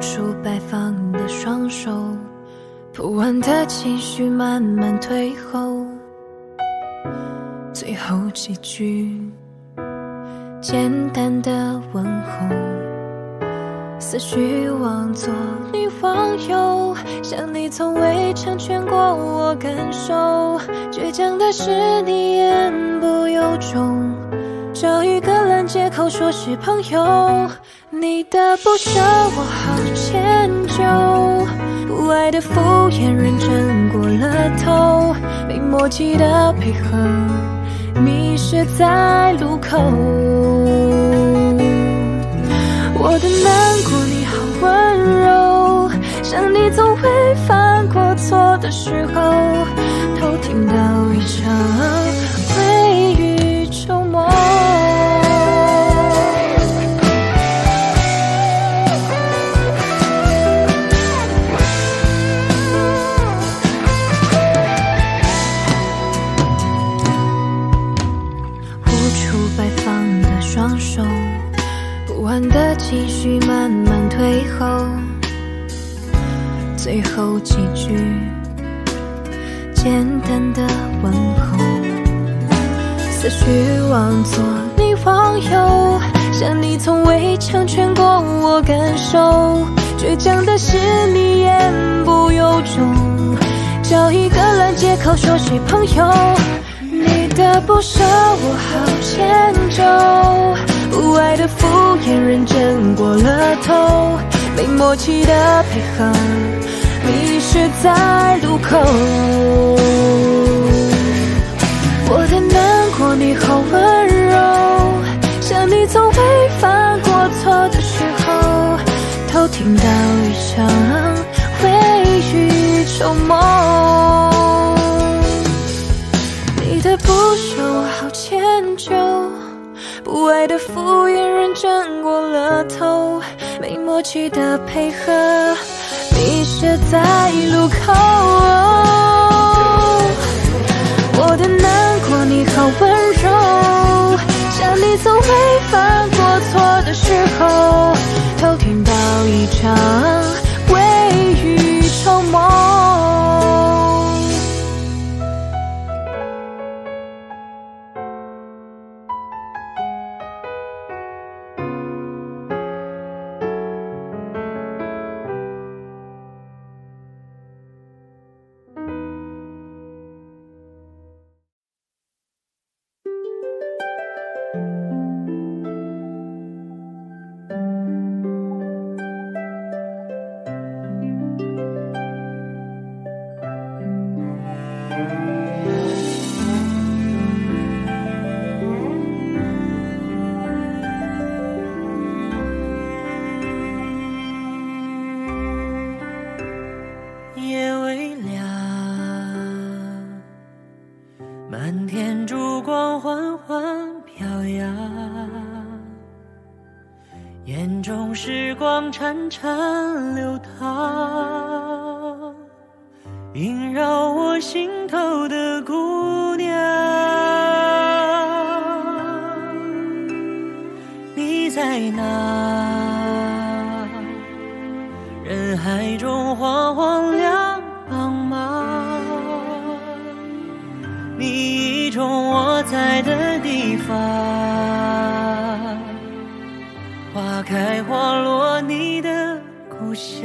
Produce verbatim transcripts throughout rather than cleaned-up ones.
出摆放的双手，铺完的情绪慢慢退后，最后几句简单的问候，思绪忘作你忘忧，想你从未成全过我感受，倔强的是你言不由衷，找一个烂借口说是朋友，你的不舍我好迁就，不爱的敷衍认真过了头，没默契的配合，迷失在路口，我的难过你好温柔，像你从未犯过错的时候，偷听到一场未雨绸缪，摆放的双手，不安的情绪慢慢退后，最后几句简单的问候，思绪忘作你忘忧，想你从未成全过我感受，倔强的是你言不由衷，找一个烂借口说是朋友，你的不舍我好迁就，不爱的敷衍认真过了头，没默契的配合，迷失在路口，我的难过你好温柔，像你从未犯过错的时候，偷听到一场未雨绸缪，你的不舍我好迁就，不爱的敷衍认真过了头，没默契的配合，迷失在路口，我的难过你好温柔，像你从未犯过错的时候，偷听到一场未雨绸缪。 夜微凉，满天烛光缓缓飘扬，眼中时光潺潺流淌，萦绕我心头的姑娘，你在哪？人海中晃晃亮茫茫，你意中我在的地方，花开花落你的故乡，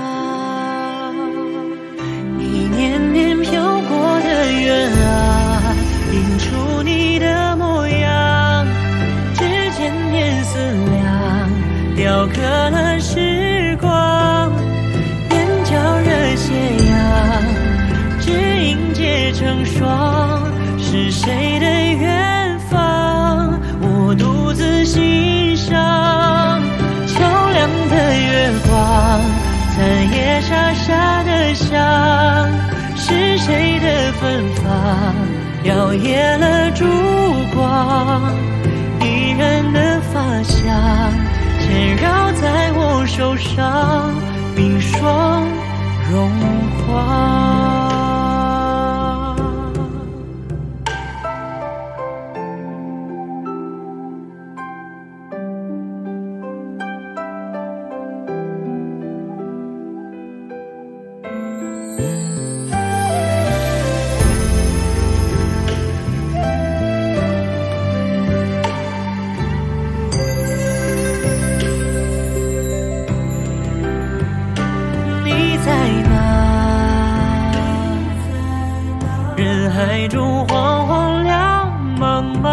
一年年飘过的远啊，映出你的模样，指尖年思量，雕刻了时光，眼角热斜阳，只因结成霜，是谁的远方，我独自欣赏，悄亮的月光，残夜沙沙的香，是谁的芬芳，摇曳了烛光，一人的发香，缠绕在我手上，冰霜融化。 人海中晃晃亮茫茫，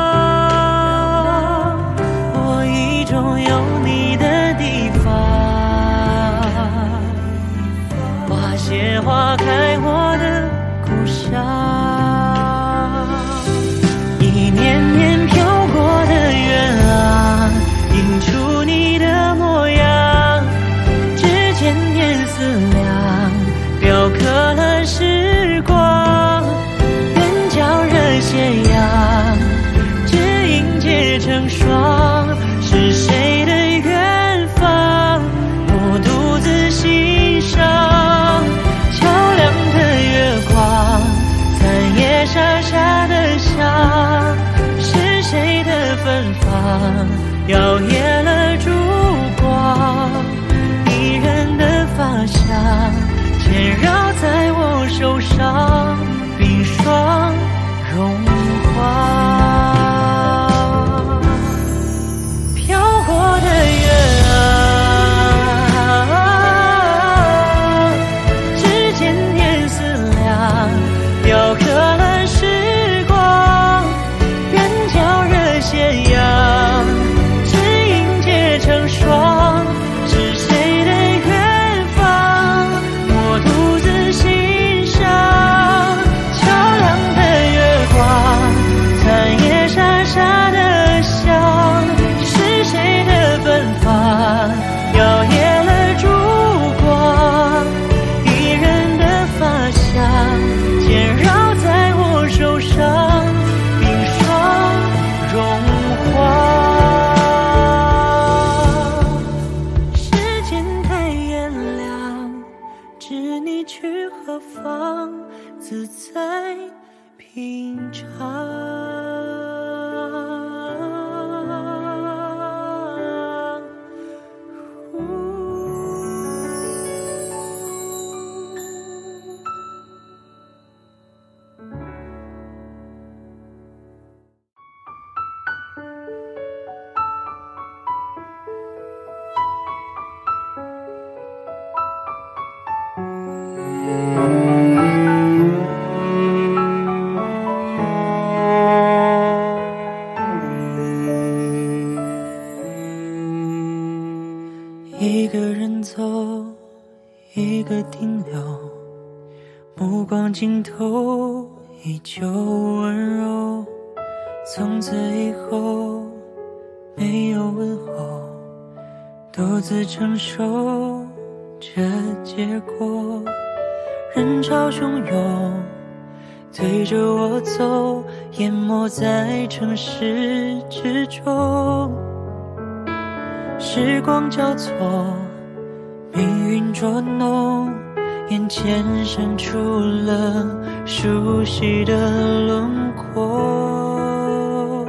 我意中有你的地方，花谢花开我的故乡，一年年飘过的远浪，映出你的模样，指尖年思量，雕刻了时光。斜阳，只因结成霜，是谁的远方？我独自欣赏，悄亮的月光，残叶沙沙的香，是谁的芬芳？摇曳了烛光，一人的发香，缠绕在我手上，冰霜融化。飘过的月啊，指尖年思量，雕刻了时光，远较热斜阳，只因结成霜，是谁的远方？我独自欣赏，悄亮的月光，残叶沙沙的香，是谁的芬芳？摇曳了烛光，一人的发香，缠绕在我手上，冰霜融化。时间太炎凉，知你去何方，自在平常。一个人走，一个停留，目光尽头依旧温柔。从此以后没有问候，独自承受这结果。人潮汹涌推着我走，淹没在城市之中。时光交错，命运捉弄，眼前闪出了熟悉的轮廓。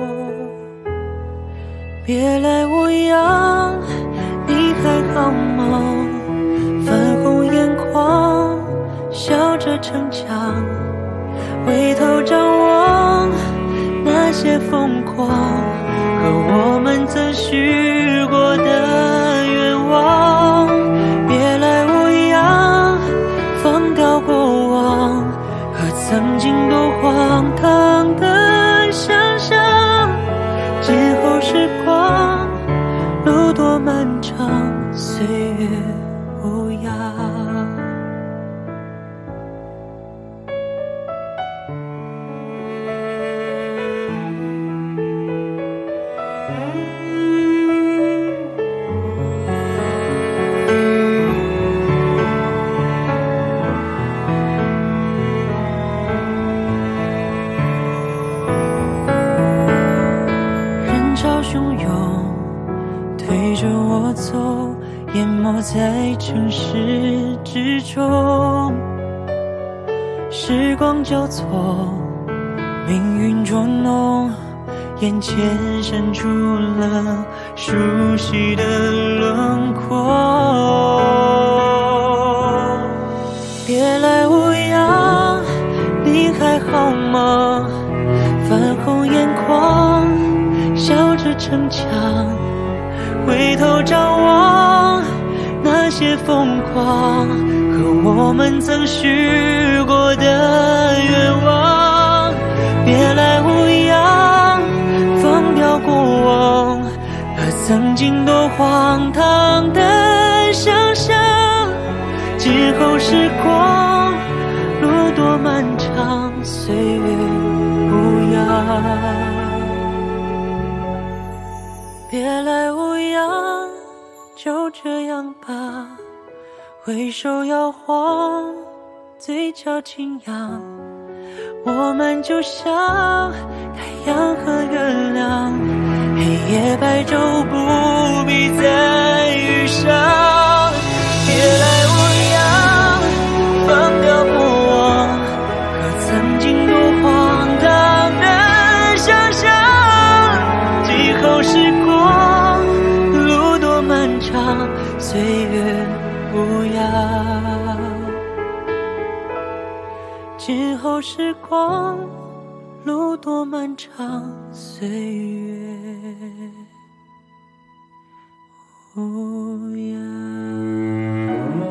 别来无恙，你还好吗？泛红眼眶，笑着逞强，回头张望那些疯狂，和我们曾许过的愿望。别来无恙，放掉过往和曾经都荒唐的想象。今后时光路多漫长，岁月无恙。淹没在城市之中，时光交错，命运捉弄，眼前闪出了熟悉的轮廓。别来逞强，回头张望那些疯狂和我们曾许过的愿望。别来无恙，放掉过往和曾经多荒唐的想象。之后时光路多漫长，岁月无恙。别来无恙，就这样吧。回首摇晃，嘴角轻扬，我们就像太阳和月亮，黑夜白昼不必再遇上。别来无恙，放掉过往和曾经多荒唐的想象。今后时光路多漫长，岁月无恙。之后时光路多漫长，岁月无恙。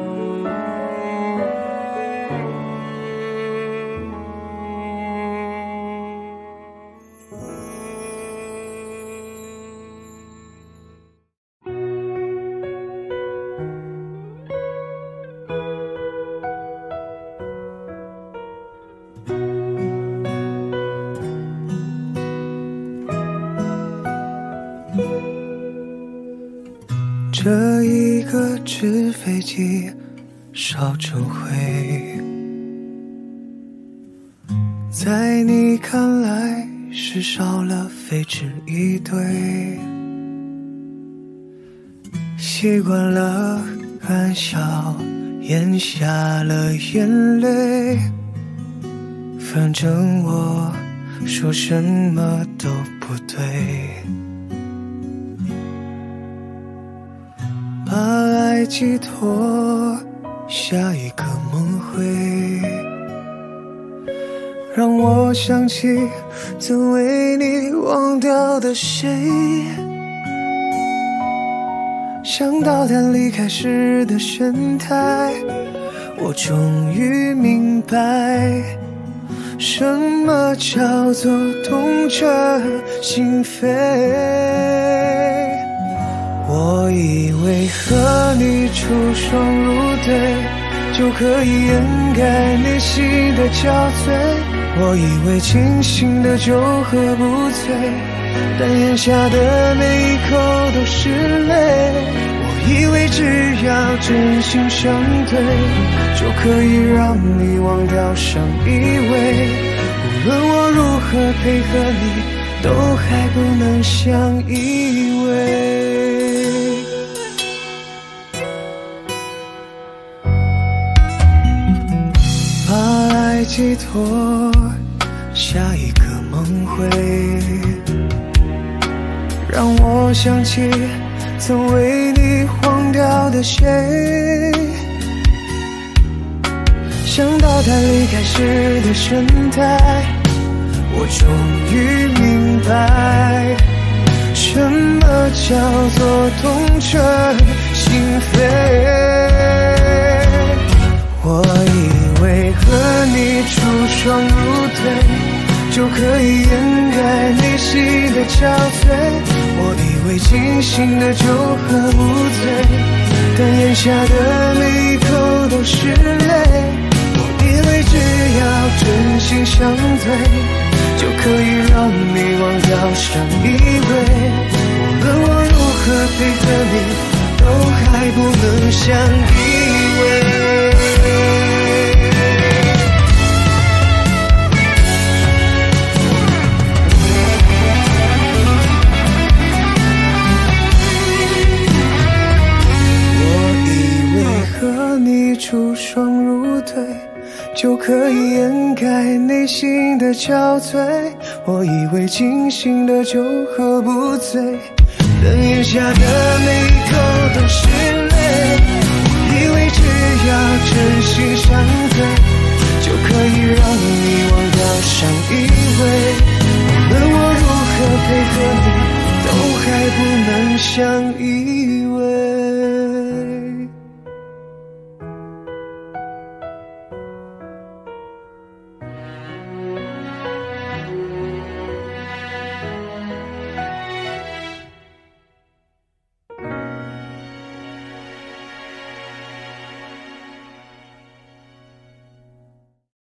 这一个纸飞机烧成灰，在你看来是少了废纸一堆，习惯了干笑，咽下了眼泪，反正我说什么都不对。把爱寄托下一个梦回，让我想起曾为你忘掉的谁，想到他离开时的神态，我终于明白什么叫做痛彻心扉。我以为和你出双入对就可以掩盖内心的憔悴，我以为清醒的酒喝不醉，但咽下的每一口都是泪。我以为只要真心相对就可以让你忘掉上一位，无论我如何配合你都还不能相依偎。寄托下一个梦回，让我想起曾为你忘掉的谁，想到他离开时的神态，我终于明白什么叫做痛彻心扉。我以为和你出双入对就可以掩盖内心的憔悴，我以为清醒的酒喝不醉，但咽下的每一口都是泪。我以为只要真心相对就可以让你忘掉上一位，无论我如何配合你都还不能相依偎。和你出双入对就可以掩盖内心的憔悴，我以为清醒的酒喝不醉，但咽下的每一口都是泪。我以为只要真心相对就可以让你忘掉上一位，无论我如何配合你都还相依。